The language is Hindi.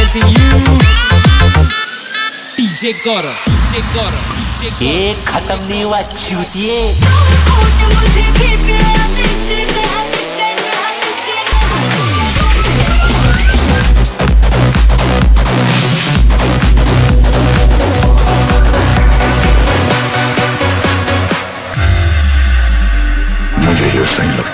presenting you DJ Gora, DJ Gora, DJ Gora. ये खत्म नहीं हुआ चूतिए। मुझे जो सही लगता